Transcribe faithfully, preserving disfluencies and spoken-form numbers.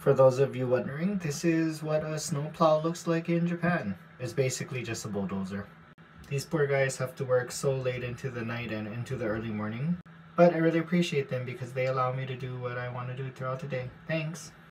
For those of you wondering, this is what a snowplow looks like in Japan. It's basically just a bulldozer. These poor guys have to work so late into the night and into the early morning. But I really appreciate them because they allow me to do what I want to do throughout the day. Thanks!